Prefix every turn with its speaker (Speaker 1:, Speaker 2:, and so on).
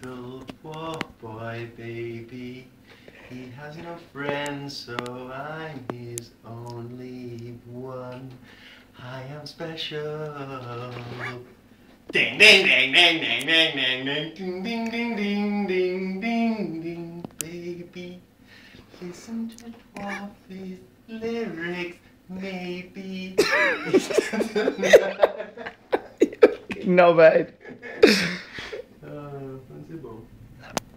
Speaker 1: little boy baby. He has no friends, so I'm his only one. I am special. Ding ding ding ding ding ding ding ding ding ding ding ding ding ding baby. Listen to Waffy's lyrics, maybe.
Speaker 2: No bad.